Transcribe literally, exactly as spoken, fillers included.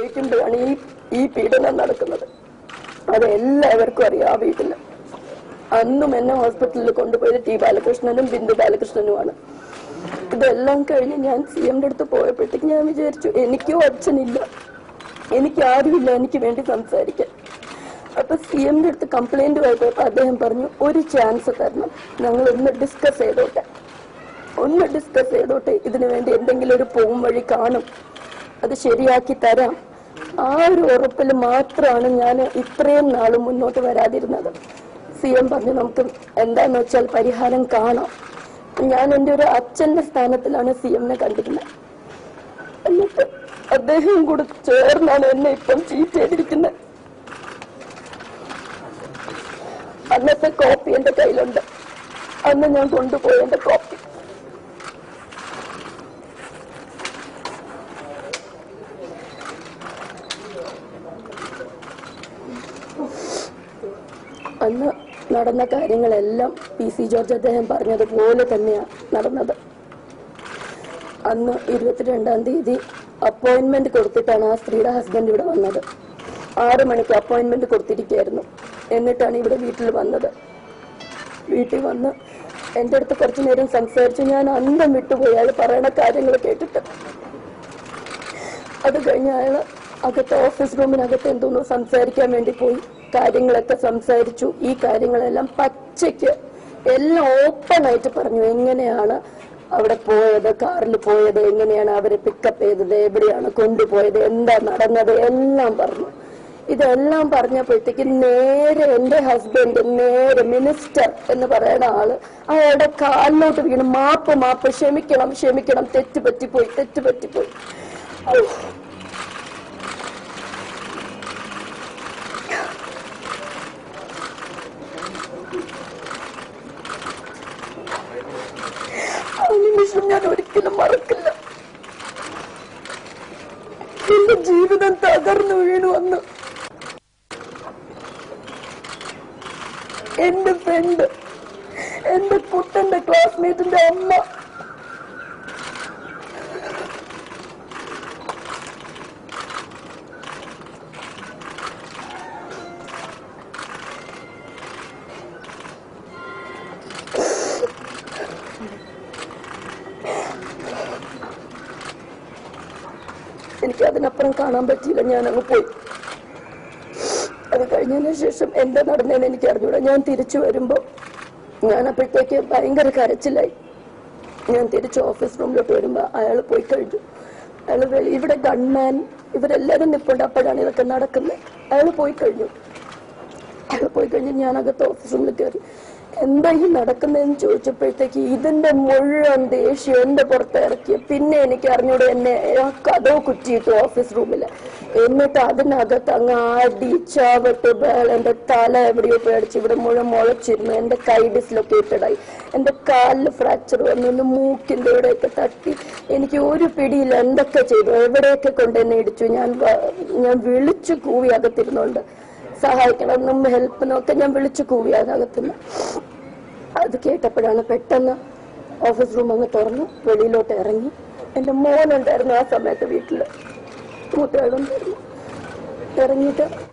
ഉപയോഗിക്കുമ്പോഴാണ് ഈ ഈ പീഡനം നടക്കുന്നത്. അത് എല്ലാവർക്കും അറിയാം. ആ വീട്ടില് അന്നും എന്നെ ഹോസ്പിറ്റലിൽ കൊണ്ടുപോയത് ടി ബാലകൃഷ്ണനും ബിന്ദു ബാലകൃഷ്ണനുമാണ്. ഇതെല്ലാം കഴിഞ്ഞ് ഞാൻ സി എമ്മിന്റെ അടുത്ത് പോയപ്പോഴത്തേക്ക് ഞാൻ വിചാരിച്ചു എനിക്കോ അച്ഛനില്ല, എനിക്ക് ആരുമില്ല എനിക്ക് വേണ്ടി സംസാരിക്കാൻ. അപ്പൊ സി എമ്മിന്റെ അടുത്ത് കംപ്ലൈന്റ് പോയപ്പോ അദ്ദേഹം പറഞ്ഞു ഒരു ചാൻസ് തരണം, ഞങ്ങൾ ഒന്ന് ഡിസ്കസ് ചെയ്തോട്ടെ ഒന്ന് ഡിസ്കസ് ചെയ്തോട്ടെ ഇതിനു വേണ്ടി എന്തെങ്കിലും ഒരു പോം വഴി കാണും, അത് ശരിയാക്കി തരാം. ആ ഒരു ഉറപ്പിൽ മാത്രമാണ് ഞാൻ ഇത്രയും നാളും മുന്നോട്ട് വരാതിരുന്നത്. സി എം പറഞ്ഞു നമുക്ക് എന്താന്ന് വെച്ചാൽ പരിഹാരം കാണാം. ഞാൻ എൻ്റെ ഒരു അച്ഛന്റെ സ്ഥാനത്തിലാണ് സി എമ്മിനെ കണ്ടിരുന്നത്. എന്നിട്ട് അദ്ദേഹം കൂടെ ചേർന്നാണ് എന്നെ ഇപ്പം ചീറ്റ് ചെയ്തിരിക്കുന്നത്. അന്നത്തെ കോപ്പി എന്റെ കയ്യിലുണ്ട്, അന്ന് ഞാൻ കൊണ്ടുപോയി എന്റെ കോപ്പി. അന്ന് നടന്ന കാര്യങ്ങളെല്ലാം പി സി ജോർജ് അദ്ദേഹം പറഞ്ഞതുപോലെ തന്നെയാണ് നടന്നത്. അന്ന് ഇരുപത്തിരണ്ടാം തീയതി അപ്പോയിന്റ്മെന്റ് കൊടുത്തിട്ടാണ് ആ സ്ത്രീയുടെ ഹസ്ബൻഡ് ഇവിടെ വന്നത്. ആറ് മണിക്ക് അപ്പോയിന്റ്മെന്റ് കൊടുത്തിരിക്കുകയായിരുന്നു. എന്നിട്ടാണ് ഇവിടെ വീട്ടിൽ വന്നത്. വീട്ടിൽ വന്ന് എൻ്റെ അടുത്ത് കുറച്ചു നേരം സംസാരിച്ചു. ഞാൻ അന്തം വിട്ടുപോയി അയാൾ പറയുന്ന കാര്യങ്ങൾ കേട്ടിട്ട്. അത് കഴിഞ്ഞ് അയാൾ അകത്ത് ഓഫീസ് റൂമിനകത്ത് എന്തോന്നോ സംസാരിക്കാൻ വേണ്ടി പോയി. കാര്യങ്ങളൊക്കെ സംസാരിച്ചു. ഈ കാര്യങ്ങളെല്ലാം പച്ചയ്ക്ക് എല്ലാം ഓപ്പൺ ആയിട്ട് പറഞ്ഞു. എങ്ങനെയാണ് അവിടെ പോയത്, കാറിൽ പോയത്, എങ്ങനെയാണ് അവരെ പിക്കപ്പ് ചെയ്തത്, എവിടെയാണ് കൊണ്ടുപോയത്, എന്താ നടന്നത്, എല്ലാം പറഞ്ഞു. ഇതെല്ലാം പറഞ്ഞപ്പോഴത്തേക്ക് നേരെ എന്റെ ഹസ്ബൻഡ് നേരെ മിനിസ്റ്റർ എന്ന് പറയുന്ന ആള് അയാളുടെ കാലിലോട്ട് വീണ് മാപ്പ് മാപ്പ് ക്ഷമിക്കണം ക്ഷമിക്കണം തെറ്റ് പറ്റിപ്പോയി തെറ്റ് പറ്റിപ്പോയി. ആ നിമിഷം ഞാൻ ഒരിക്കലും മറക്കില്ല. എന്റെ ജീവിതം തകർന്നു വീണു വന്നു. എന്റെ ഫ്രണ്ട്, എന്റെ കുട്ടന്റെ ക്ലാസ്മേറ്റിന്റെ അമ്മ, എനിക്ക് അതിനപ്പുറം കാണാൻ പറ്റിയില്ല. ഞാൻ അങ്ങ് പോയി. അത് കഴിഞ്ഞതിന് ശേഷം എന്താ നടന്നതെന്ന് എനിക്ക് അറിഞ്ഞൂടാ. ഞാൻ തിരിച്ചു വരുമ്പോ ഞാൻ അപ്പോഴത്തേക്ക് ഭയങ്കര കരച്ചിലായി. ഞാൻ തിരിച്ച് ഓഫീസ് റൂമിലോട്ട് വരുമ്പോ അയാൾ പോയി കഴിഞ്ഞു. അയാൾ ഇവിടെ ഗൺമാൻ ഇവരെല്ലാരും നിൽപ്പുണ്ട്. അപ്പോഴാണ് ഇതൊക്കെ നടക്കുന്നത്. അയാൾ പോയി കഴിഞ്ഞു. അയാൾ പോയി കഴിഞ്ഞ് ഞാൻ അകത്ത് ഓഫീസ് റൂമിൽ കയറി. എന്താ ഈ നടക്കുന്നതെന്ന് ചോദിച്ചപ്പോഴത്തേക്ക് ഇതിന്റെ മുഴുവൻ ദേഷ്യം എന്റെ പുറത്ത് ഇറക്കി. പിന്നെ എനിക്ക് അറിഞ്ഞൂടെ എന്നെ ആ കഥോ കുറ്റിയിട്ടു ഓഫീസ് റൂമില്. എന്നിട്ട് അതിനകത്ത് അങ്ങ് ആടി ചാവട്ട് ബേൾ. എന്റെ തല എവിടെയോ പേടിച്ച് ഇവിടെ മുഴുവൻ മുളച്ചിരുന്നു. എന്റെ കൈ ഡിസ്ലൊക്കേറ്റഡ് ആയി. എന്റെ കാലില് ഫ്രാക്ചർ വന്നു. മൂക്കിന്റെ ഇവിടെയൊക്കെ തട്ടി. എനിക്ക് ഒരു പിടിയില്ല. എന്തൊക്കെ ചെയ്തു, എവിടെയൊക്കെ കൊണ്ട് എന്നെ ഇടിച്ചു. ഞാൻ ഞാൻ വിളിച്ചു കൂവി അകത്തിരുന്നുണ്ട്. സഹായിക്കണം ഹെൽപ്പിനും ഒക്കെ ഞാൻ വിളിച്ചു കൂവി അകത്തുനിന്ന്. അത് കേട്ടപ്പോഴാണ് പെട്ടെന്ന് ഓഫീസ് റൂം അങ്ങ് തുറന്നു വെളിയിലോട്ട് ഇറങ്ങി. എന്റെ മോനുണ്ടായിരുന്നു ആ സമയത്ത് വീട്ടില്, മൂത്തയാളുണ്ടായിരുന്നു. ഇറങ്ങിയിട്ട്